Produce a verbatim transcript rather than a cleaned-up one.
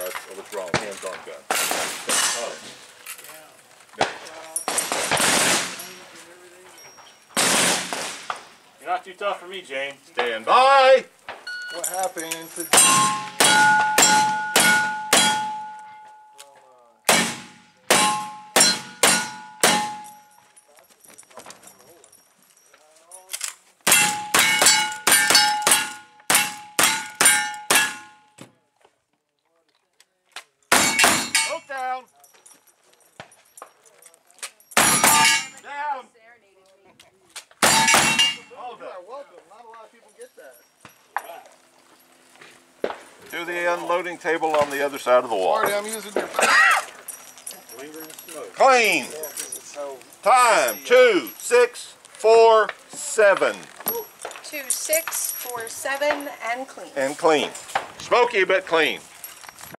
that's a withdrawal, hands-on gun. So, You're not too tough for me, Jane. stand by! What happened to... Down. Down. Oh, you are welcome. Not a lot of people get that. To the unloading table on the other side of the wall. Marty, I'm using your back. Clean. Time. Two, six, four, seven. Two, six, four, seven, and clean. And clean. Smoky but clean.